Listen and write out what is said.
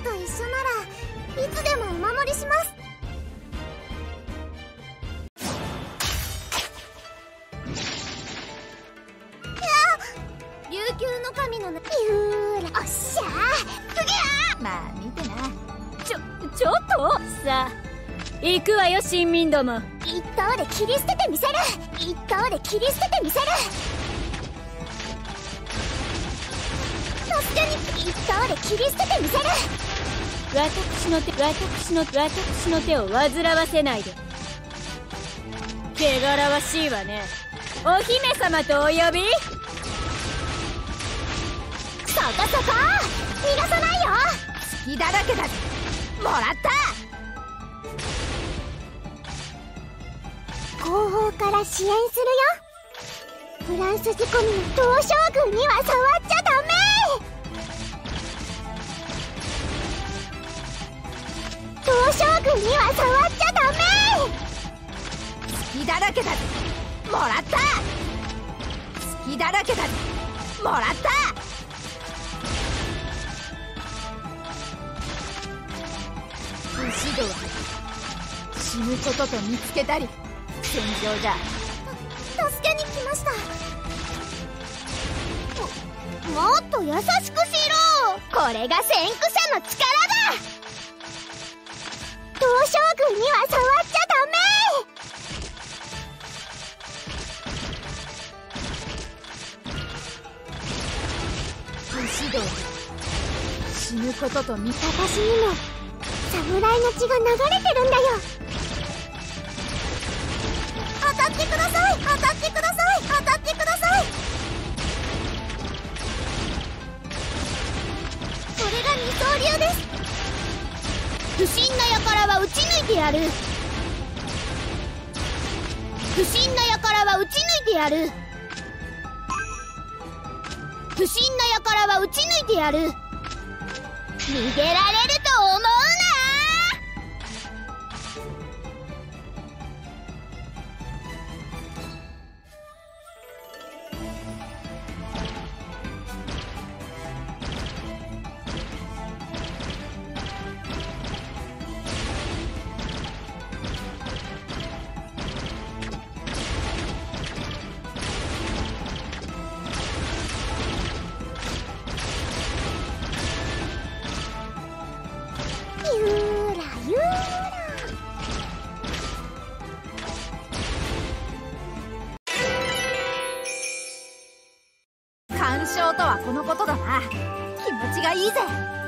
と一緒ならいつでもお守りします。琉球の神のゆーら、おっしゃー、すげー。 まあ見てな。ちょっとさあ行くわよ、新民ども。 一刀で切り捨ててみせる。一刀で切り捨ててみせる。助けに一刀で切り捨ててみせる。 私の手を煩わせないで。汚らわしいわね。お姫様とお呼び。 そこそこ逃がさないよ。 隙だらけだぜ。もらった。 後方から支援するよ。フランス仕込みの東将軍には触っちゃダメ。東将軍には触っちゃダメ。 隙だらけだぜ。もらった。隙だらけだぜ。もらった。武士道は死ぬことと見つけたり。戦場じゃ。 助けに来ました。もっと優しくしろ。これが先駆者の力だ。東将軍には触っちゃダメ。 武士道は死ぬことと見。 私にも侍の血が流れてるんだよ。当たってください、当たってください、当たってください。それが二刀流です。不審な輩は撃ち抜いてやる。不審な輩は撃ち抜いてやる。不審な輩は撃ち抜いてやる。逃げられると思うな。ゆーらゆーら。 干渉とはこのことだな。気持ちがいいぜ。